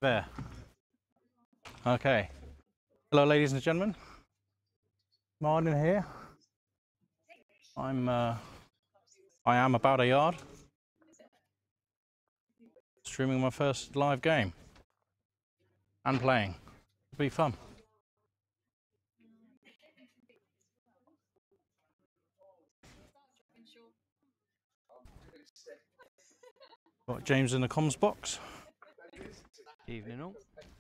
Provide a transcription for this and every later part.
There. Okay. Hello, ladies and gentlemen. Martin here. I am about a yard. Streaming my first live game. And playing. It'll be fun. Got James in the comms box. Evening all.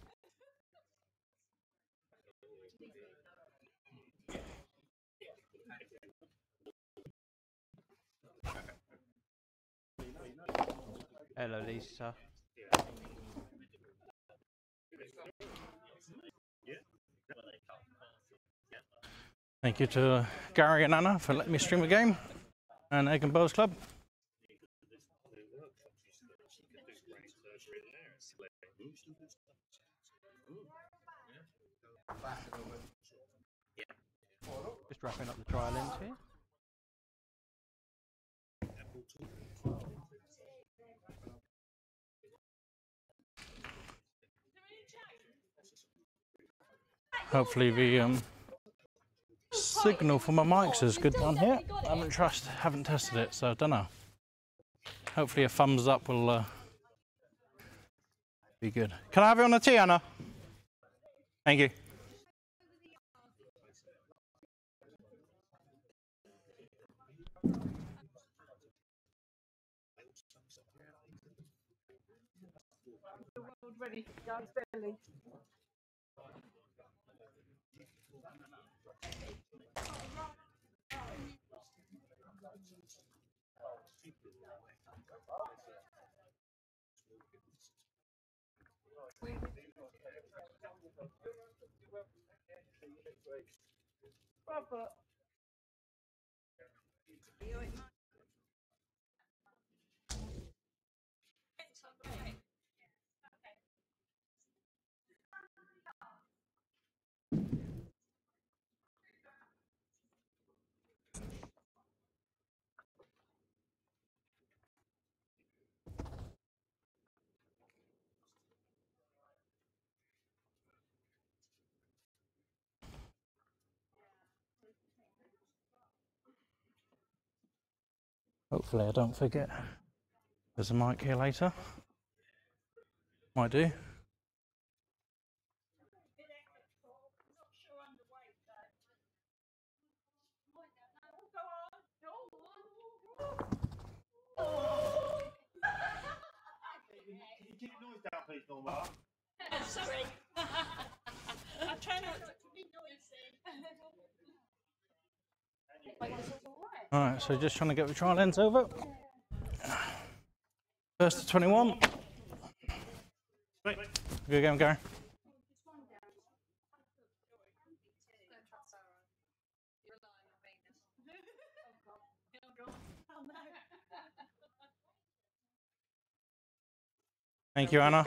Hello Lisa. Thank you to Gary and Anna for letting me stream a game. And Egg and Bows Club. Just wrapping up the trial ends here. Hopefully the signal for my mics is good down here. I haven't tested it, so I don't know. Hopefully a thumbs up will be good. Can I have it on the tea, Anna? Thank you. Ready, guys, Billy. Robert. Hopefully I don't forget. There's a mic here later. Might do. Can you keep the noise down, please, Norma? Sorry. I try not to be noisy. Alright, so just trying to get the trial ends over. First to 21. Good game, Gary. Thank you, Anna.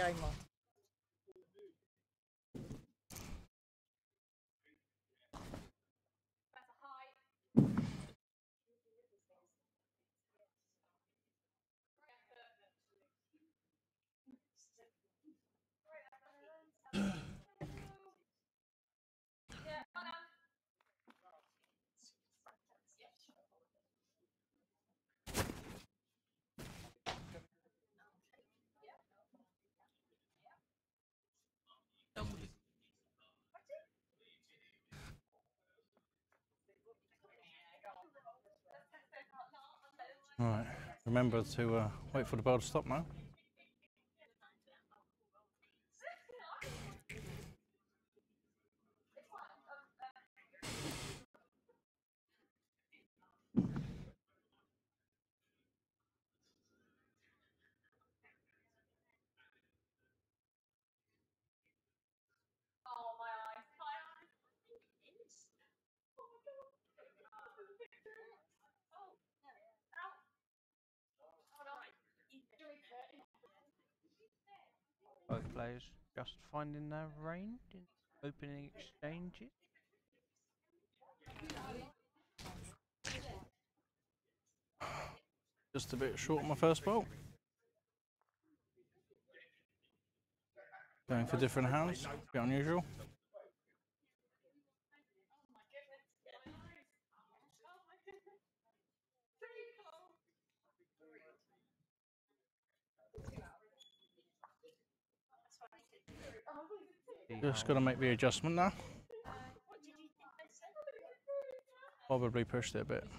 Alright, remember to wait for the bell to stop now. Both players just finding their range in opening exchanges. Just a bit short on my first ball. Going for different hands, a bit unusual. Just got to make the adjustment now. Probably pushed it a bit.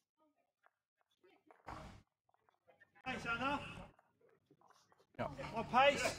Thanks, Anna. Yeah. My pace.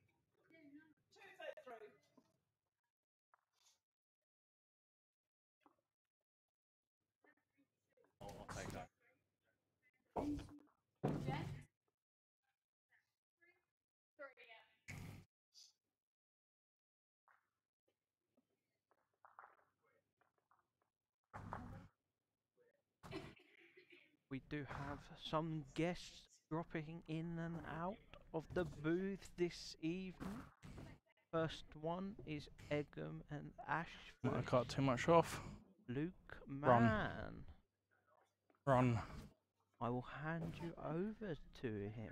We do have some guests dropping in and out of the booth this evening. First one is Eggum and I Ashford. cut too much off. Luke Run. Mann. Run. I will hand you over to him.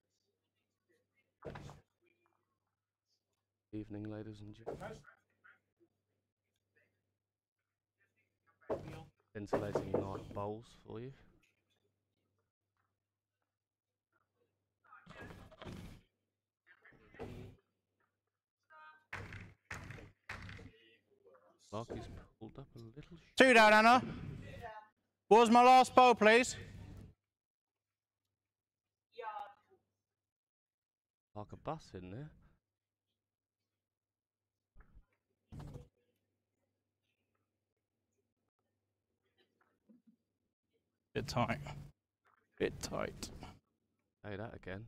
Evening, ladies and gentlemen. Insulating nice bowls for you. Larky's pulled up a little. Two down, Anna. What was my last bowl, please? Like a bus in there. Bit tight. Bit tight. Say that again.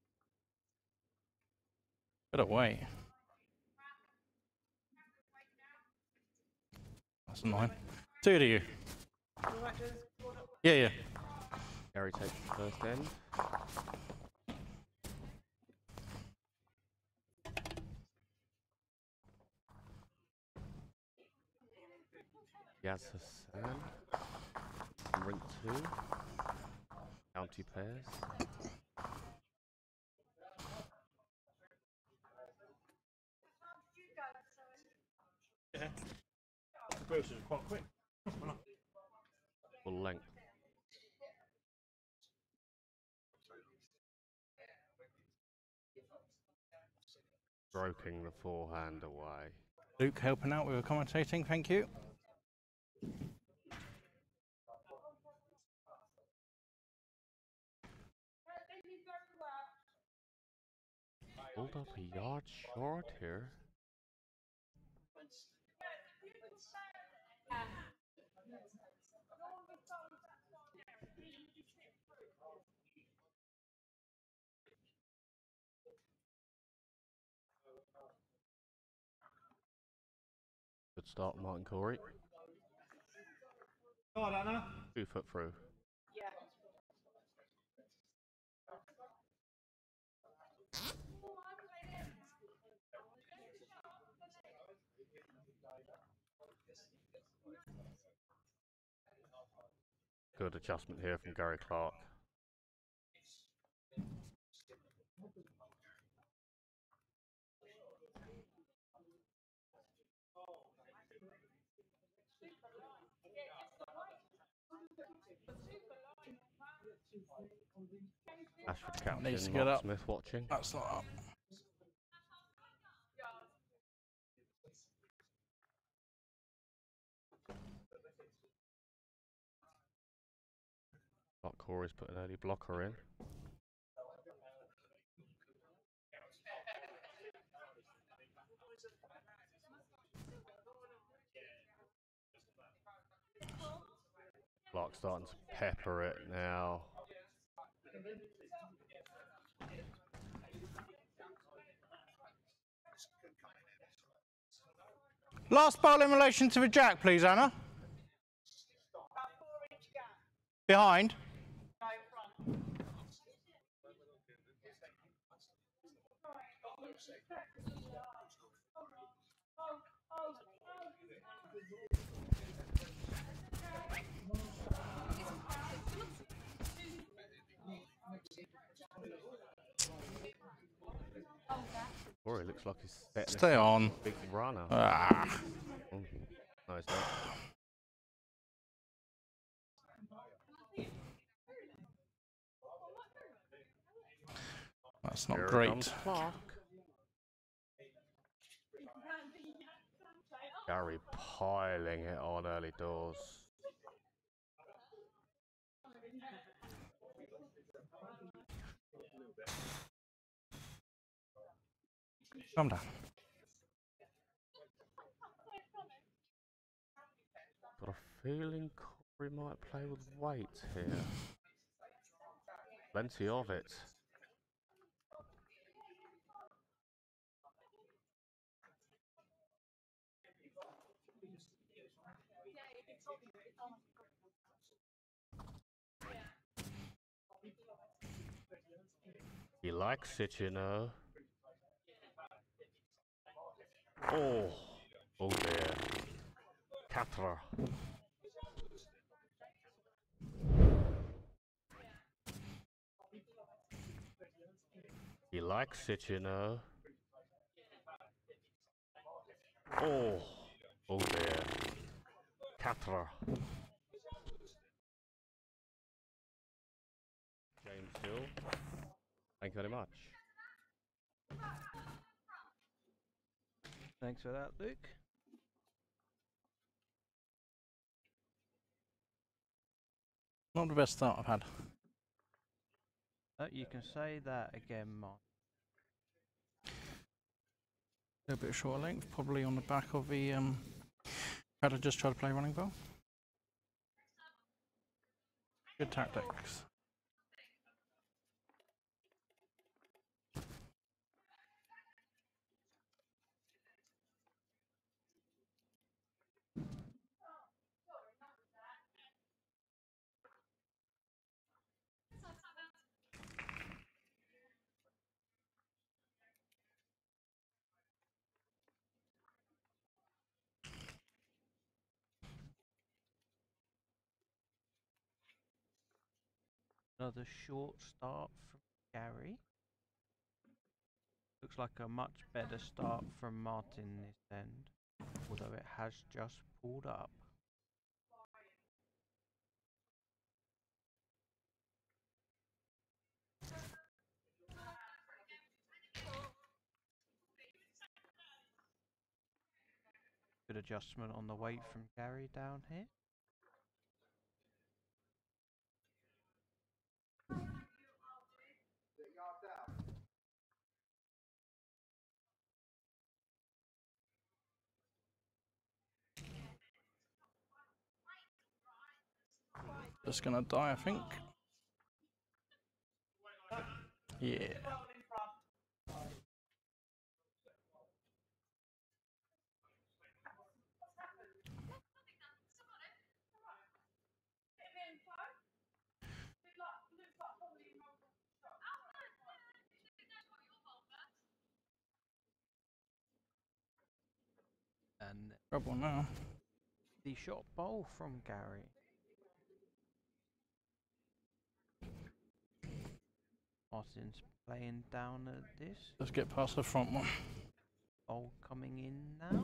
Better wait. That's annoying. Two to you. Yeah, yeah. Gary takes the first end. Yaz Hassan. Ring 2. County pairs. Yeah. Bruce is quite quick. Full length. Stroking the forehand away. Luke helping out with the commentating, thank you. Pulled up a yard short here. Good start, Martin Corey. Go on, Anna. 2 foot through. Good adjustment here from Gary Clark. Ashford captain, Needs to get Mark up. Smith watching. That's not up. Mark Corey's put an early blocker in. Clark starting to pepper it now. Last bowl in relation to the jack, please, Anna. Behind. Or it looks like he's setting Stay us up on. for a big runner. Ah. Mm. No, it's not. That's not Here great. comes Clark. Gary piling it on early doors. Calm down. Got a feeling Corey might play with weight here. Plenty of it. He likes it, you know. Oh, oh dear. Quatre. He likes it, you know. Oh, oh dear. Quatre. James Hill. Thank you very much. Thanks for that, Luke. Not the best start I've had. You can say that again, Mark. A bit short length, probably on the back of the had to just try to play running ball. Good tactics. Another short start from Gary. Looks like a much better start from Martin this end, although it has just pulled up. Good adjustment on the weight from Gary down here. Just gonna die, I think. Yeah. And Trouble now. the shot bowl from Gary. Martin's playing down at this. Let's get past the front one. Bowl coming in now.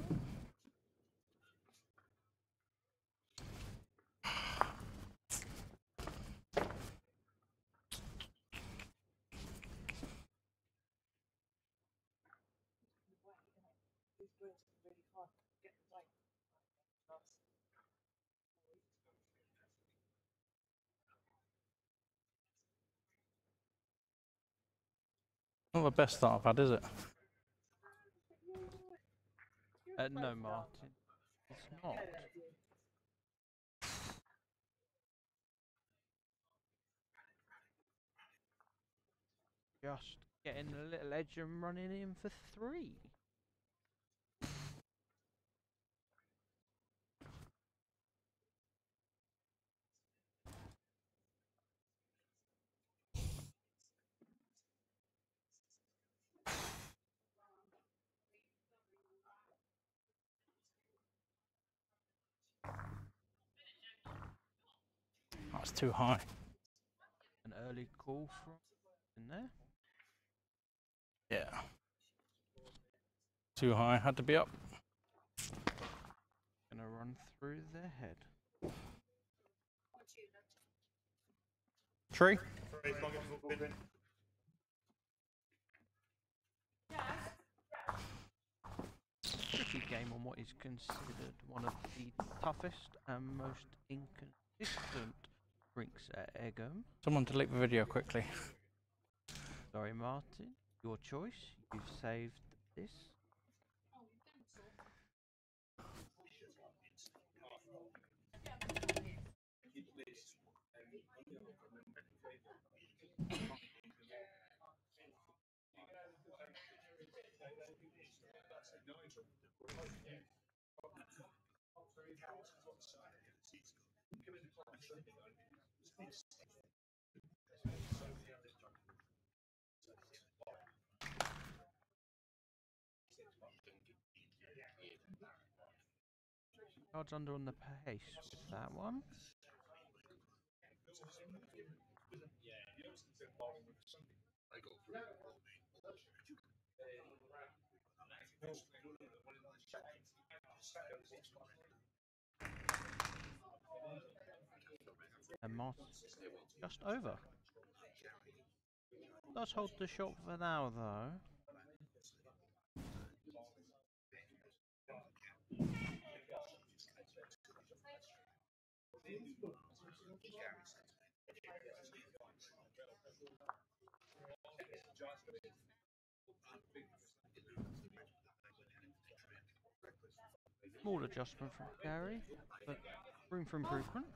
Not the best start I've had, is it? No, Martin. It's not. Just getting a little edge and running in for 3. That's too high. An early call from in there. Yeah. Too high, had to be up. Gonna run through their head. Tree. Tricky game on what is considered one of the toughest and most inconsistent rinks at Egham. Someone delete the video quickly. Sorry, Martin. Your choice. You've saved this. Cards under on the pace with that one. And Martin just over. Does hold the shot for now though. Small adjustment from Gary, but room for improvement.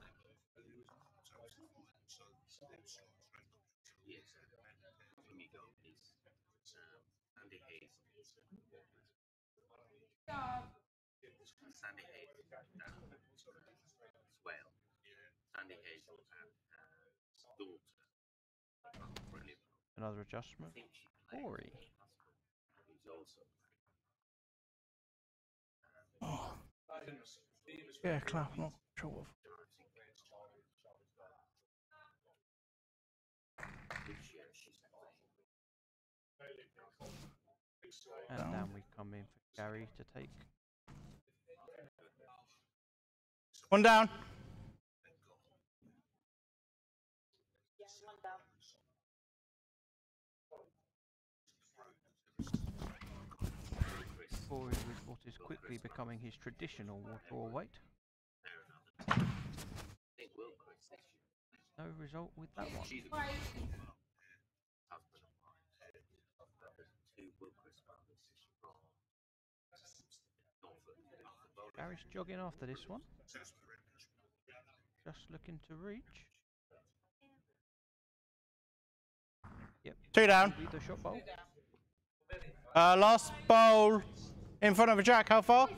Another adjustment. Ori. Oh. Yeah, clap, not sure of. And down we come in for Gary to take. One down. Ori with what is quickly becoming his traditional draw weight. No result with that one. Gary's jogging after this one. Just looking to reach. Yep. Two down. Be the shot bowl. Last bowl in front of a jack. How far?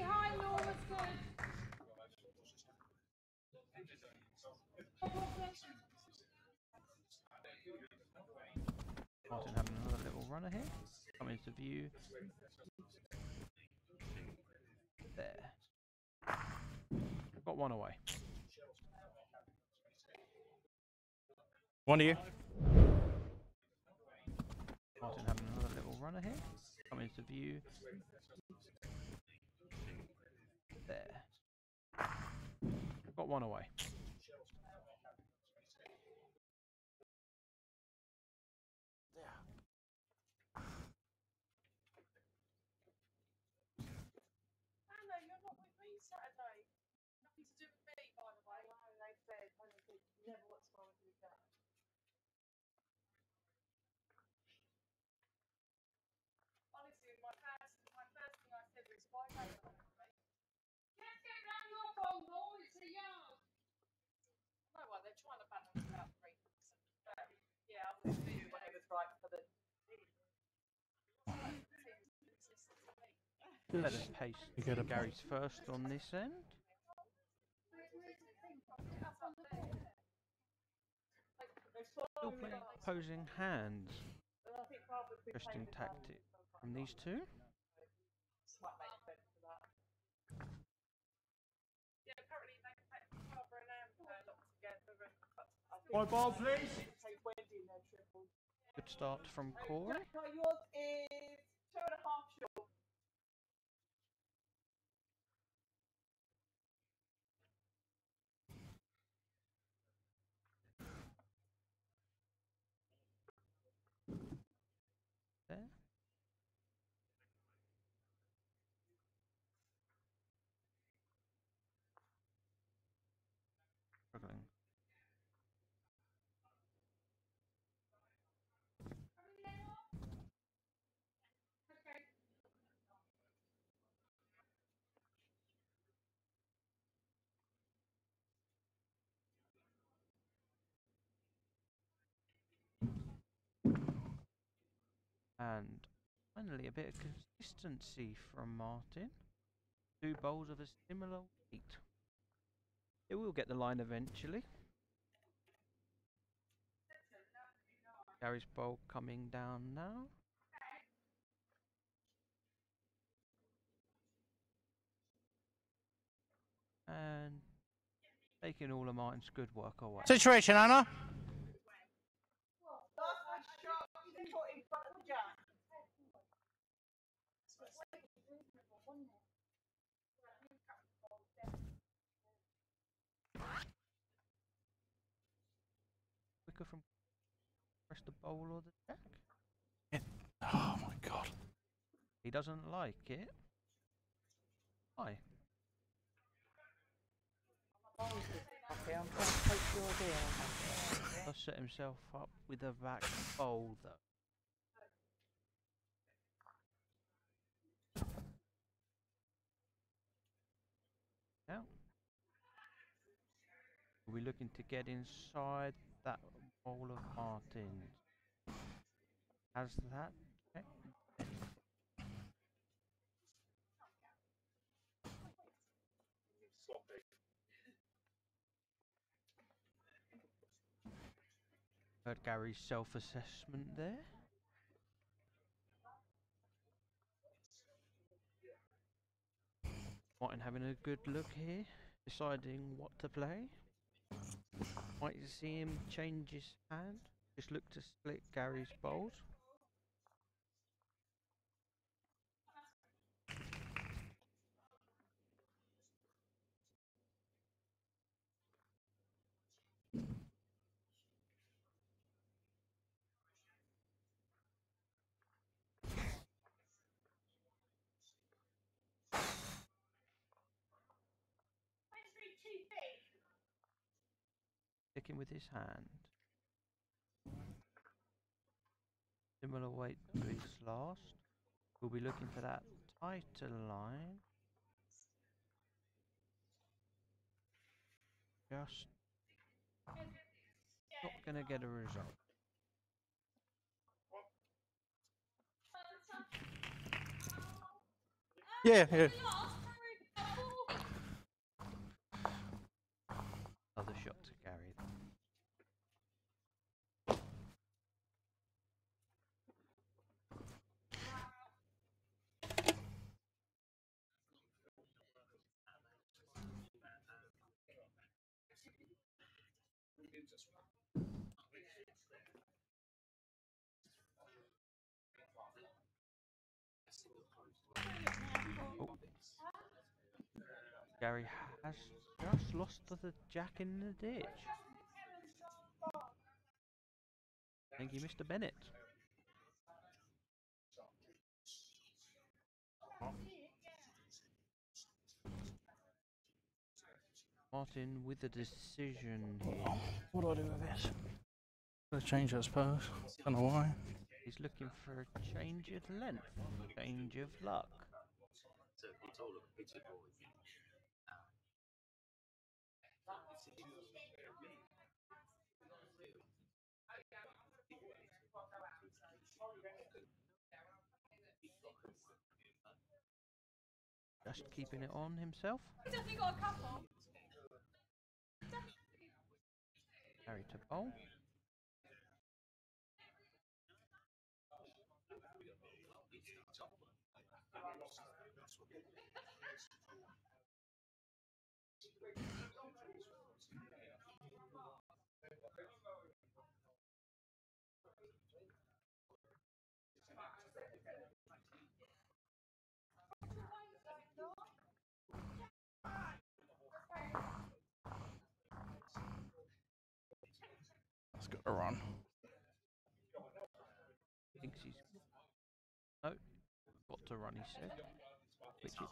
Martin having another little runner here. Coming into view. There. Got one away. One of you. Martin having another little runner here. Coming into view. There. Got one away. Better pace to Gary's first on this end. Still playing opposing hands. Interesting tactic from these two. One ball, please. Good start from Corey. Yours is 2.5 short. And finally, a bit of consistency from Martin. 2 bowls of a similar weight. It will get the line eventually. Gary's bowl coming down now. And taking all of Martin's good work away. Situation, Anna. Quicker from press the bowl or the jack. Oh my god. He doesn't like it. Why? Does set himself up with a back bowl though. Now we're looking to get inside that bowl of Martin's. Has that check? Heard Gary's self-assessment there. Martin having a good look here, deciding what to play. Might you see him change his hand? Just look to split Gary's bowls. Sticking with his hand. Similar weight to his last. We'll be looking for that tighter line. Just not gonna get a result. Yeah. Another shot to Gary. Oh. Gary has just lost to the jack in the ditch. Thank you, Mr. Bennett. Martin with the decision here. What do I do with this? Gotta change it, I suppose. Don't know why. He's looking for a change of length, change of luck. Just keeping it on himself. Definitely got a couple. Gary to bowl. It's got to run. Thinks he's no, got to run. He said, which is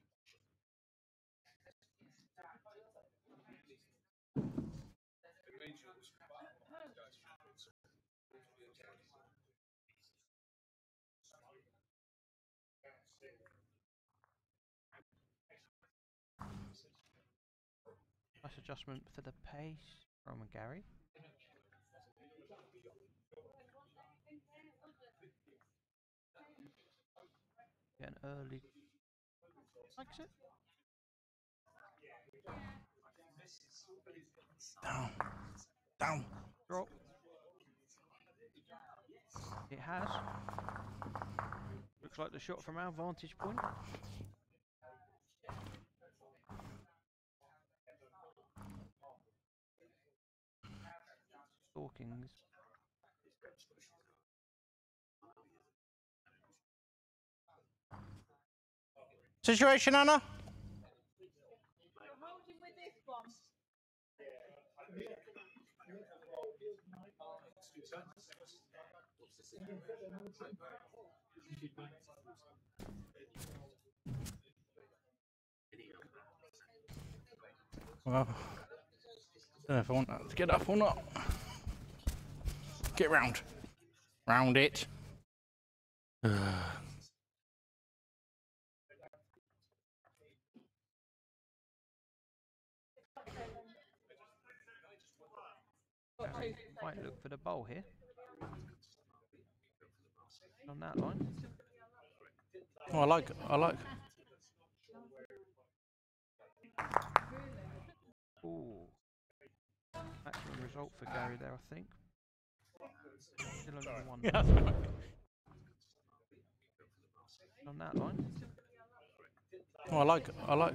nice adjustment for the pace from Gary. Get an early exit. Down. Down. Drop. It has. Looks like the shot from our vantage point. Stalking this. Situation, Anna? Hold him with this one. Well, I don't know if I want that to get up or not. Get round. Round it. Might look for the bowl here. On that line. Oh, I like. Ooh. Maximum result for Gary there, I think. Still only one. Yeah. On that line. Oh, I like.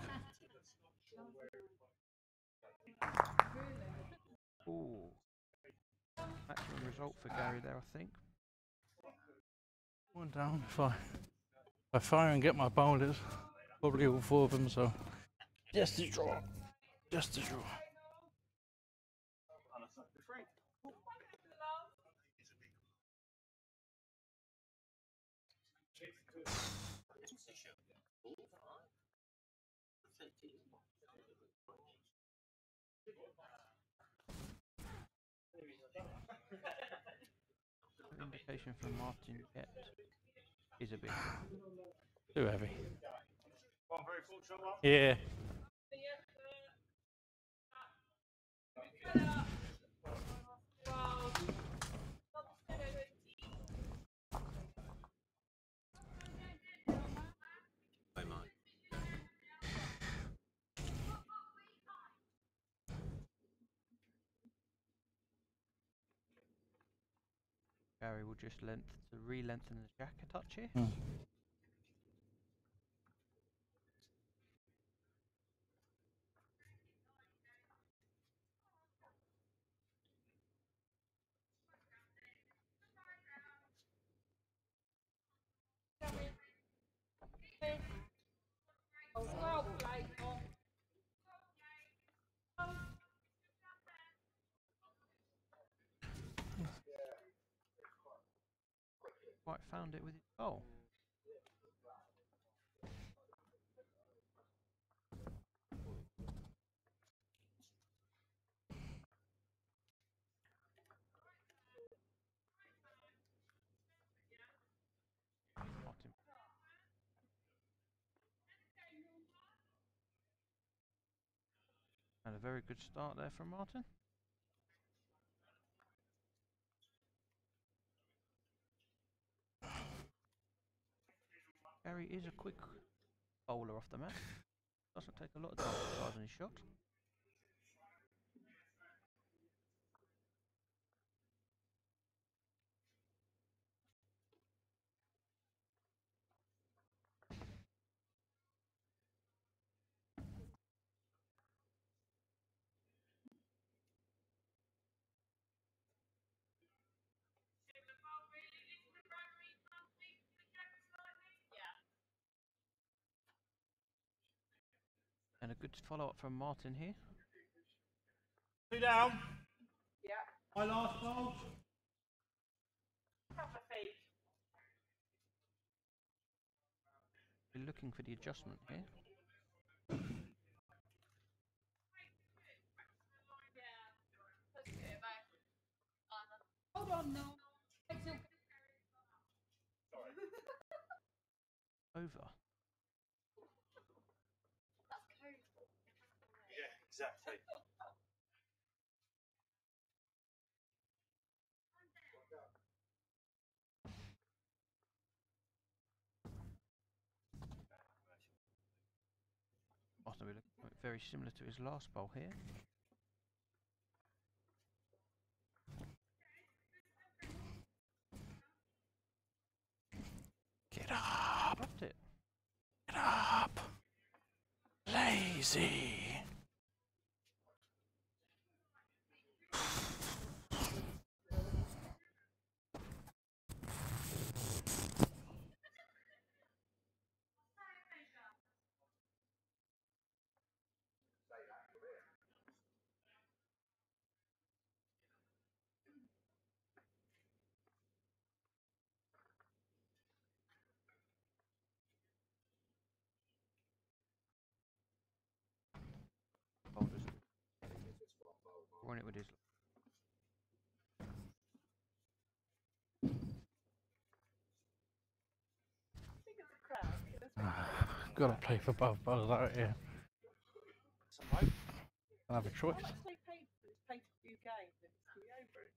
Ooh. Maximum result for Gary there, I think. One down. If I fire and get my bowlers, probably all 4 of them. So just a draw. Just a draw. Indication from Martin yet is a big Too heavy. One very fortunate one. Yeah. Gary will just re-lengthen the jack a touch here. Quite found it with his bowl. Martin. And a very good start there from Martin. Gary is a quick bowler off the mat. Doesn't take a lot of time to decide on his shot. And a good follow-up from Martin here. 2 down. Yeah. My last ball. Couple of feet. We're looking for the adjustment here. Yeah. Let's get it back. Hold on now. Over. Yeah, exactly. very similar to his last bowl here. Get up! Left it. Get up! Lazy! Boulders. Run it with his. Gotta play for both bowlers out here. I'll have a choice. Once they played a few games, it's to be over it.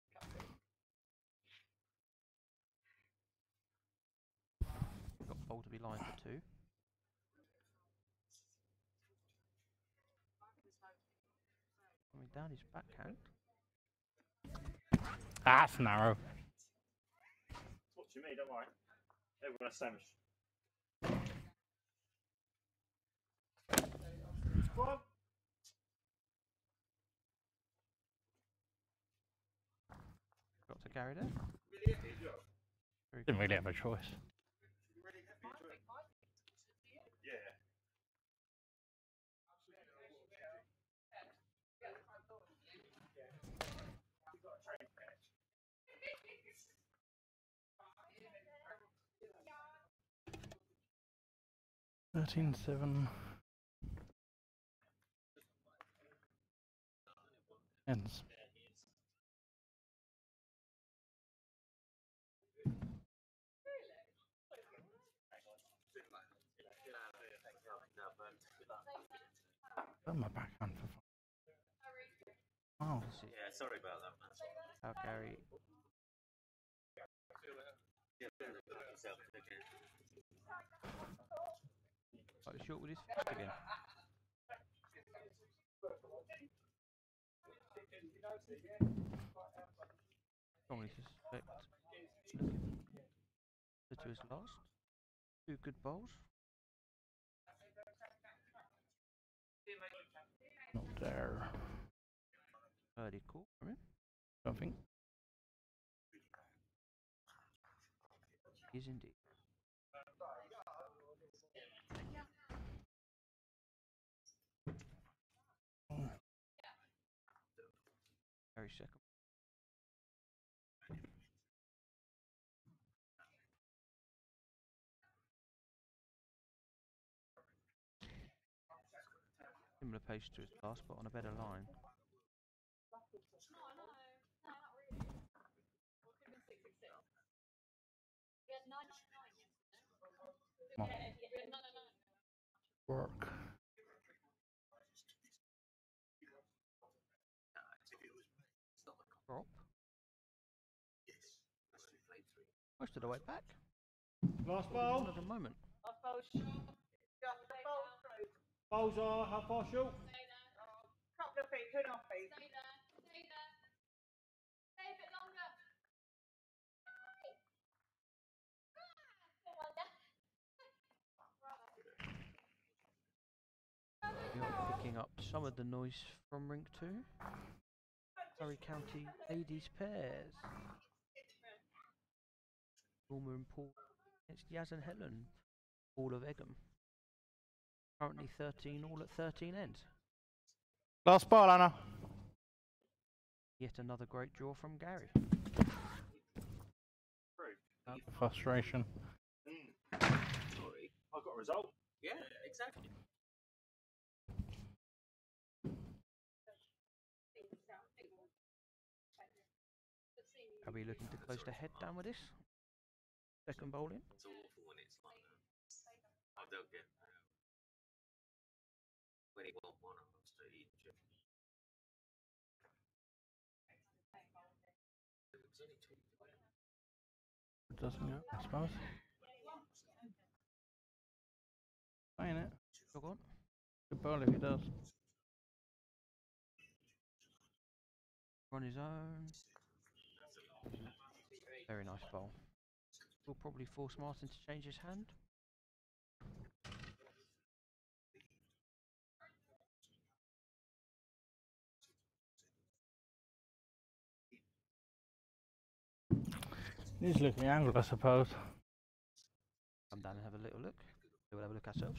Got bowl to be lined for 2. Coming down his backhand. That's narrow. It's watching me, don't worry. Everyone has sandwich. Squad. Got to carry there. Very Didn't really have a choice. Yeah. 13-7. Ends. Burn my backhand for fun. Oh. Yeah, sorry about that, man. How Gary. Quite short with his fist again. Strongly suspect to his last. 2 good bowls. Not there. Birdie call from him. Don't think. Is indeed. Very second. Similar pace to his last, but on a better line. Come on. Work. Drop. Most of the way back. Last One bowl. at the moment. Bowls are how far short? Couple of feet, 2.5 feet. Stay there. Stay there. Stay a bit longer. You're picking up some of the noise from Rink 2. Surrey County Ladies Pairs. Norma and Paul against Yaz and Helen. All of Egham. Currently 13 all at 13 ends. Last ball, Anna. Yet another great draw from Gary. Frustration. Sorry. I've got a result. Yeah, exactly. Are we looking to close the head down with this? Second bowling. It's awful when it's like that. I don't get when he won one of us to Egypt. It was only 2. It doesn't go, I suppose. Playing it. Jog on. Good ball if he does. on his own. Very nice bowl. We'll probably force Martin to change his hand. Needs to look at the angle, I suppose. Come down and have a little look. We'll have a look ourselves.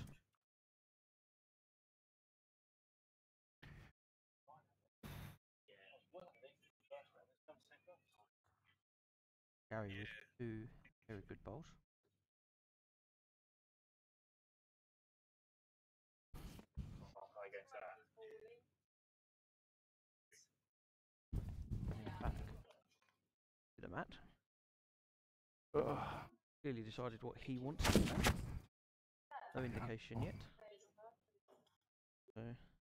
Gary with two very good bowls. Back to the mat. Clearly decided what he wants to do. No indication yet. So.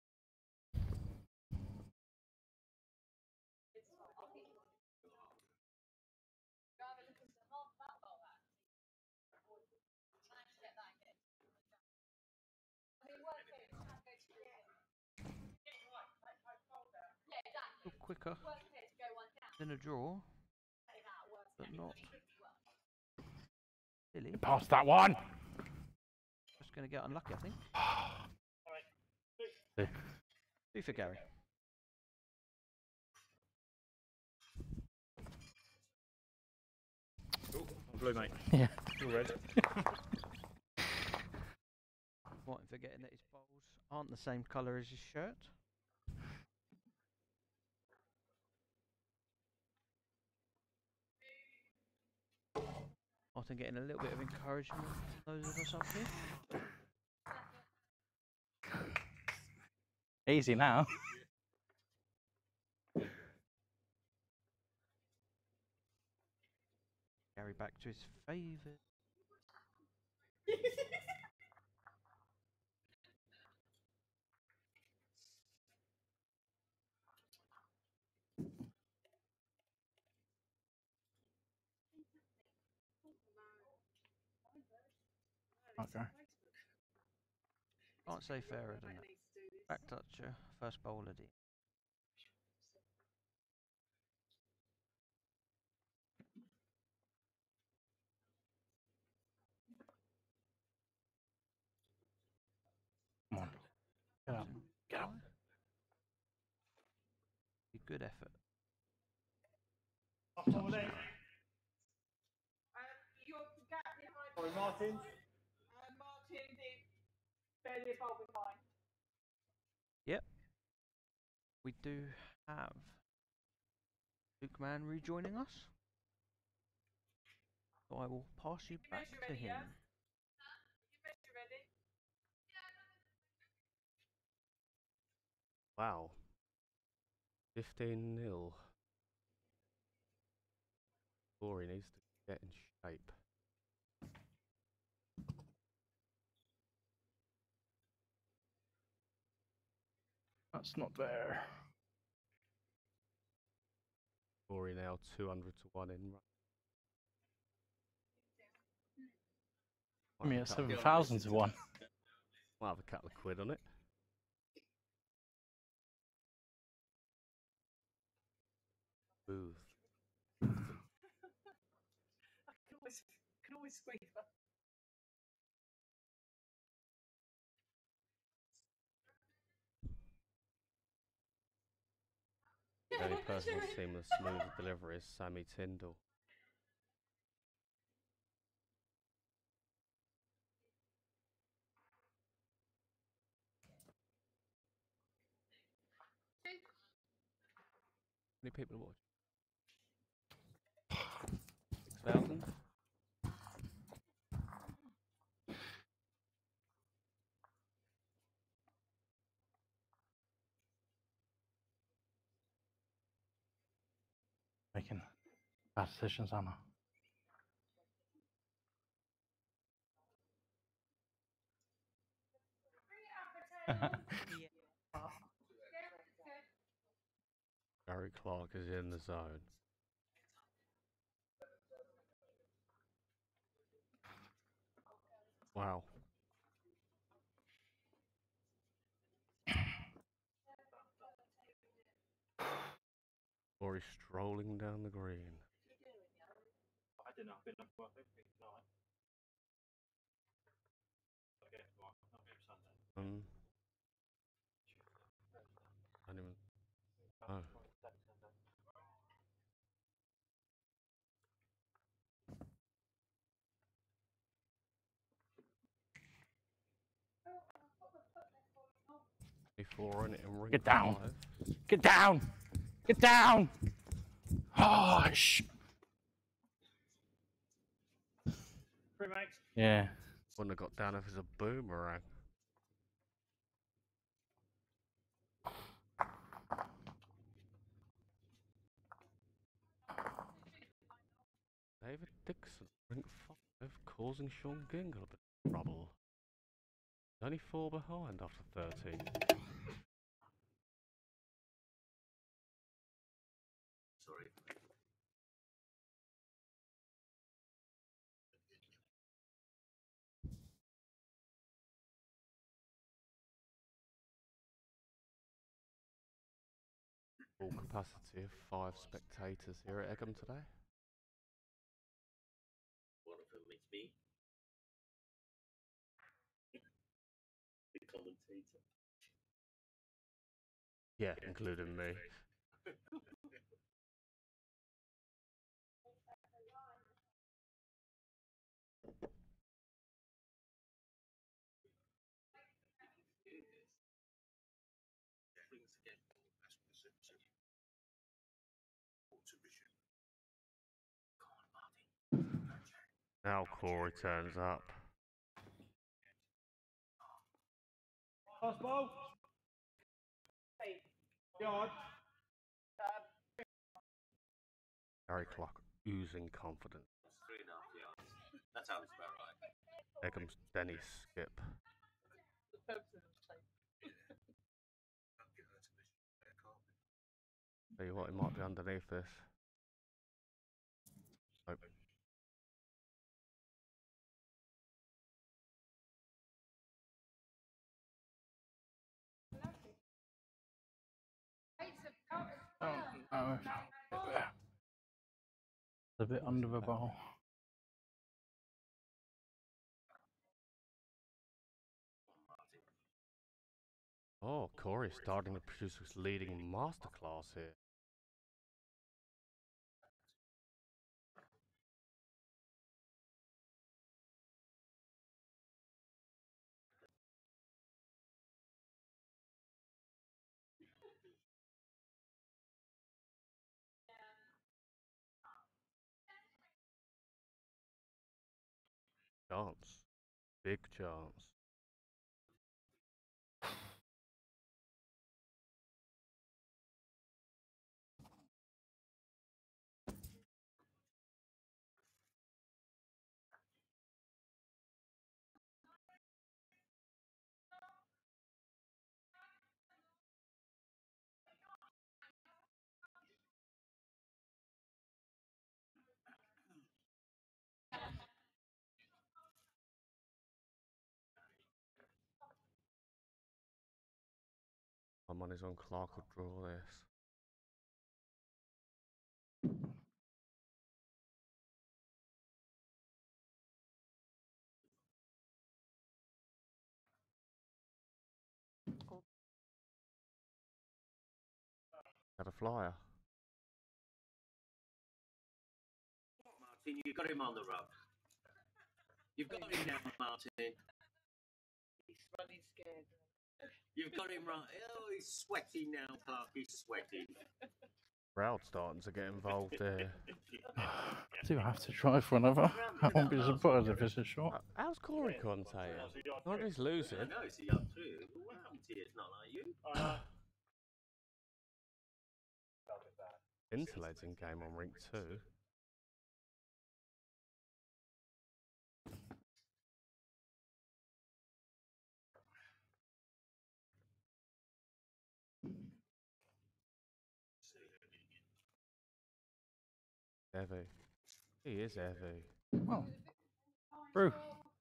A little quicker than a draw, but not really. Past that one. Just going to get unlucky, I think. See. Two for Gary. Blue, mate. Yeah. You're red. Martin forgetting that his bowls aren't the same colour as his shirt. Martin getting a little bit of encouragement from those of us up here. Easy now. Gary back to his favourite. Okay. Can't say fairer than that. Back toucher, first bowler D. Come on. Get up. Get up. Good effort. After all that, You're the gap behind sorry, Martin. Martin is barely a bowl behind. Yep. We do have Luke Mann rejoining us. So I will pass you back to him. You measure ready? Wow. 15-0. Corey needs to get in shape. That's not there. Corey now 200 to 1 in. I mean, it's 7,000 to 1. Might have a couple of quid on it. Booth. Can always squeeze her. The only person I've seen with smooth delivery is Sammy Tyndall. How many people watch? 6,000? Making bad decisions, Anna. Gary Clark is in the zone. Wow. Or he's strolling down the green. I don't know. I've been up for everything tonight. Okay, tomorrow. Not here Sunday. I don't even. Oh. Before in it and ring Get down. 5. Get down! Get down! Oh, Free mates. Yeah. Wouldn't have got down if it's a boomerang. David Dixon, ring 5, causing Sean Gingle a bit of trouble. Only 4 behind after 13. Sorry. Full capacity of 5 spectators here at Egham today. One of them is me. The commentator. Yeah, including me. Now Corey turns up. Pass ball. Yard. Gary Clark oozing confidence. 3.5 yards. That sounds about right. Eggham's Denny skip. Tell you what, he might be underneath this. Nope. Oh, no. It's a bit under the ball. Oh, Corey's starting to produce his leading masterclass here. Chance. Big chance. My money's on Clark will draw this. Had a flyer. Martin, you got him on the rug. You've got him now, Martin. He's running scared. You've got him right. Oh, he's sweating now, Clark. He's sweating. Crowd starting to get involved here. Do I have to try for another? I won't be surprised if it's a shot. How's Corey commentating? Not he's losing. I know, it's a yard through. What happened to you? It's not like you. Interlating game on rink 2. Evie. He is Evie. Well, through.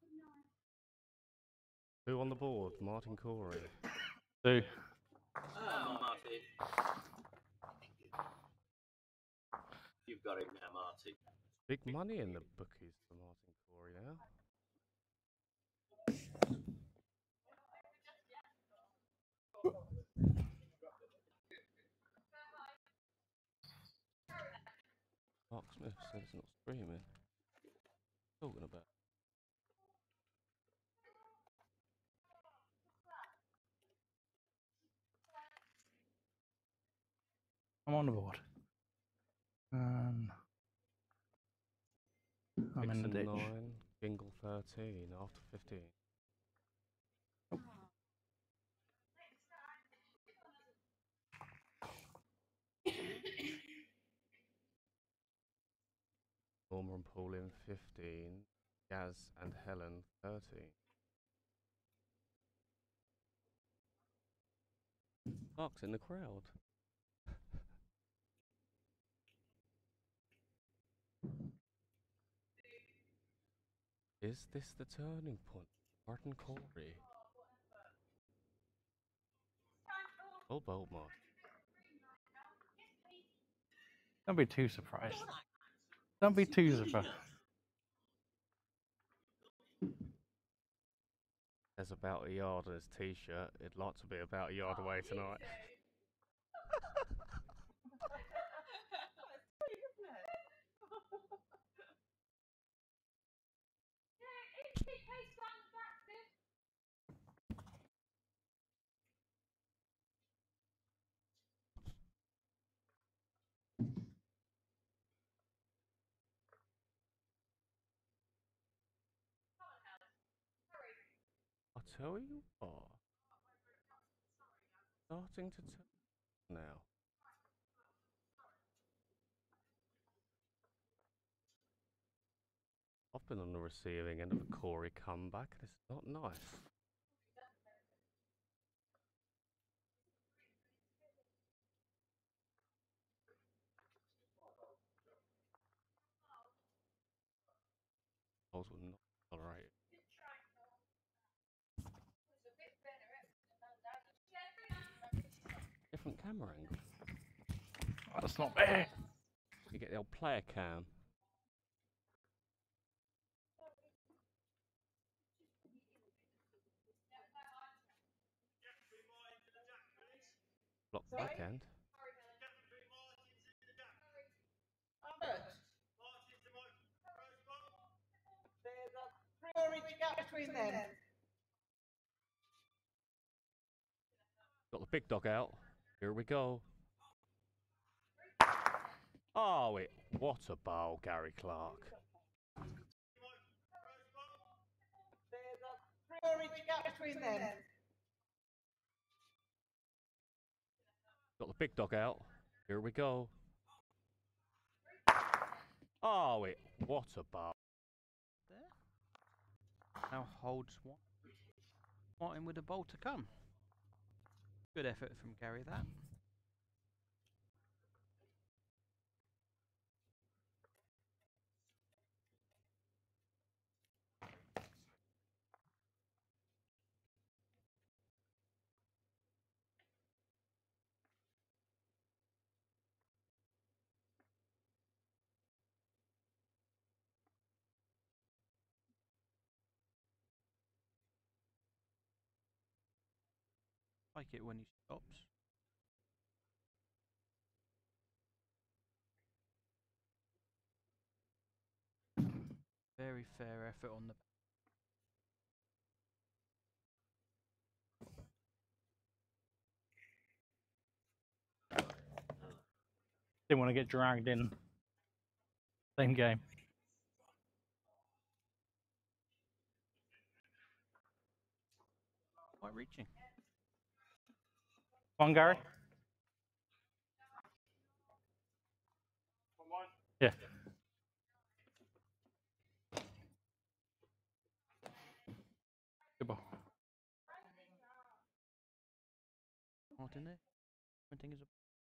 Who on the board? Martin Corey. 2. Oh, Martin. You've got it now, Martin. Big money in the bookies for Martin Corey now. Mark Smith said it's not streaming. Talking about. I'm on the board. I'm in the Dixon ditch. 9, Gingle 13 after 15. Norma and Pauline 15, Gaz and Helen 13. Mark's in the crowd. Is this the turning point? Martin Corey. Oh, bold Mark. Don't be too surprised. Don't be too surprised. There's about a yard on his t-shirt. It'd like to be about a yard away tonight. I'll tell you what. Starting to turn now. I've been on the receiving end of a Corey comeback and it's not nice. Goals were not tolerated. Different camera angle. That's not bad. You get the old player cam. Block backhand. There's a 3-inch gap between them. Got the big dog out. Here we go. Oh, what a bowl, Gary Clark. There's a 3-inch gap between them. Got the big dog out. Here we go. Oh, what a bowl. There. Now holds one. Martin with the bowl to come. Good effort from Gary, that. Like it when he stops. Very fair effort on the. Didn't want to get dragged in. Same game. Quite reaching. Come on, Gary. Yeah. Good ball. Martin there. Pointing is a.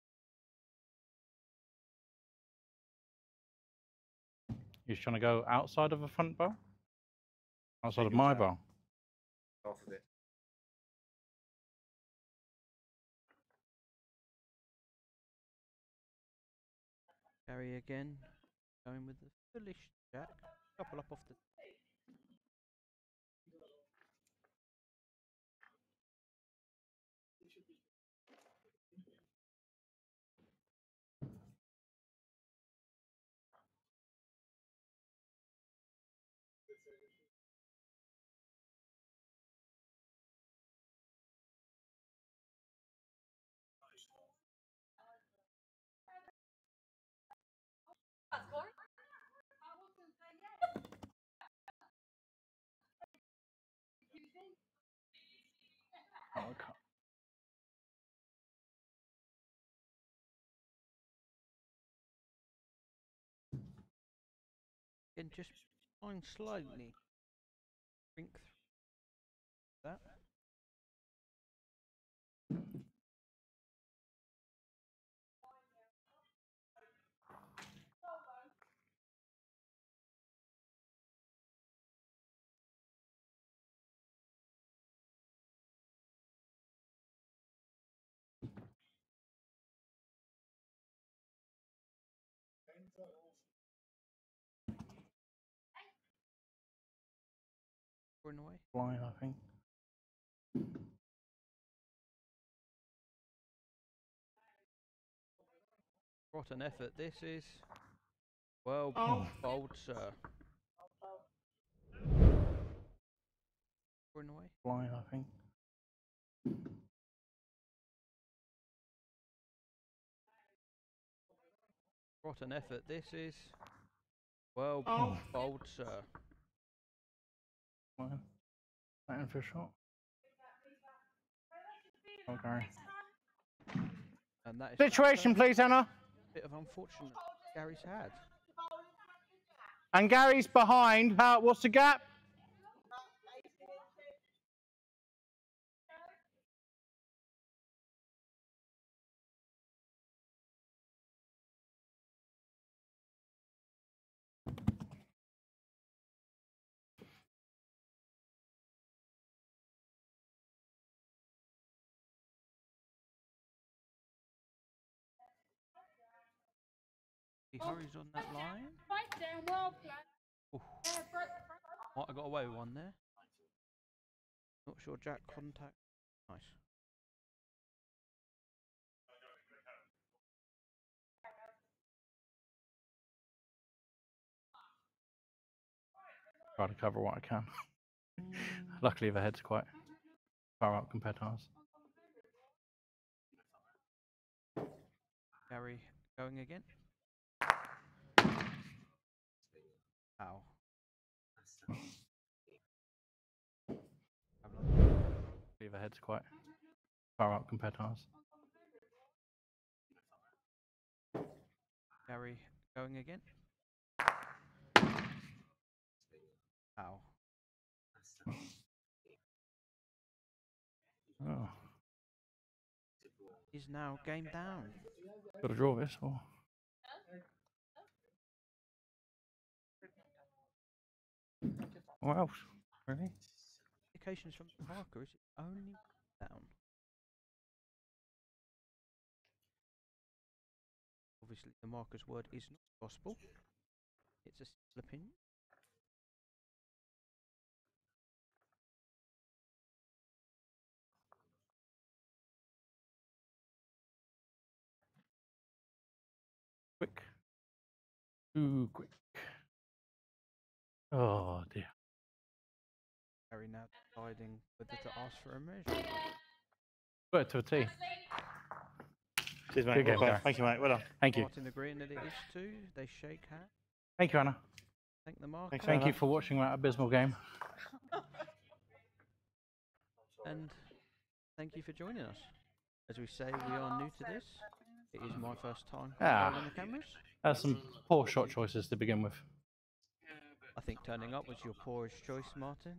He's trying to go outside of a front bow? Outside of my bow? Off of it. Gary again, going with the foolish jack. Couple up off the. Oh, I can't. And just fine slightly. Think through that. Going away. Blind, I think. What an effort this is. Well bowled, sir. Going away. Blind, I think. What an effort this is. Well bowled, sir. Blind. Waiting for a shot. Oh, Gary. And that is Situation, please, Anna. a bit of unfortunate Gary's had. And Gary's behind. What's the gap? He hurries on that line. Right down, well played. Oof. Yeah, Might have got away with one there. Not sure Jack contact. Nice. Try to cover what I can. Luckily, the head's quite far up compared to ours. Gary going again. Ow. The head's quite far up compared to ours. Gary going again. Ow. Oh, Is now game down. got to draw this or? What else? Really? Indications from the marker is only down. Obviously, the marker's word is not gospel. It's a simple opinion. Quick. Too quick. Oh dear. Gary now deciding whether to ask for a measure. Put it to a T. Cheers, mate. Good game, Well Gary. thank you, mate. Well done. Thank you. Martin agreeing that it is too. They shake hands. Thank you, Anna. Thank the marker. Thanks, Thank Anna. you for watching that abysmal game. And thank you for joining us. As we say, we are new to this. It is my first time controlling the cameras. That's some poor shot choices to begin with. I think turning up was your poorest choice, Martin.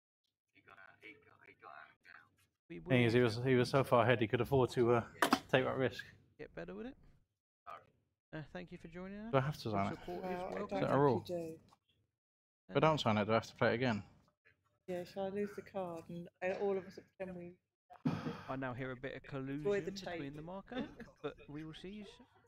We will Thing is, he was so far ahead he could afford to take that risk. get better with it. Thank you for joining us. Do I have to Your sign it? support is I welcome. don't that a think rule? you do. If I don't sign it, do I have to play it again? Yeah, shall I lose the card and all of us pretend we I now hear a bit of collusion Enjoy the between tape. the marker, but we will see you soon.